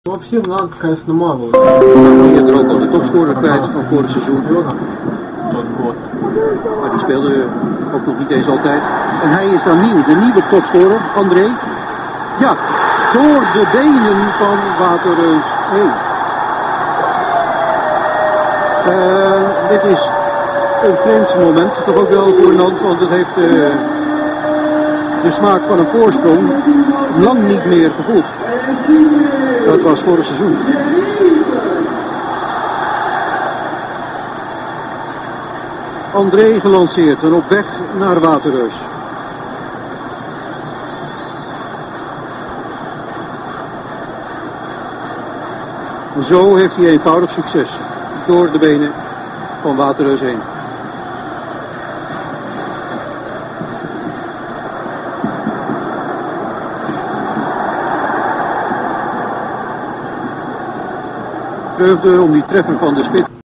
Вообще в Нант, конечно, мало. Eerder ook al de topscorer kwijt van vorig seizoen. Maar die speelde ook nog niet eens altijd. En hij is dan nieuw, de nieuwe topscorer, André. Ja, door de benen van Waterreus heen. Dit is een vreemd moment, toch ook wel voor Nant, want het heeft de smaak van een voorsprong lang niet meer gevoeld. Dat was vorig seizoen. André gelanceerd en op weg naar Waterreus. Zo heeft hij eenvoudig succes door de benen van Waterreus heen. Vreugde om die treffer van de spits.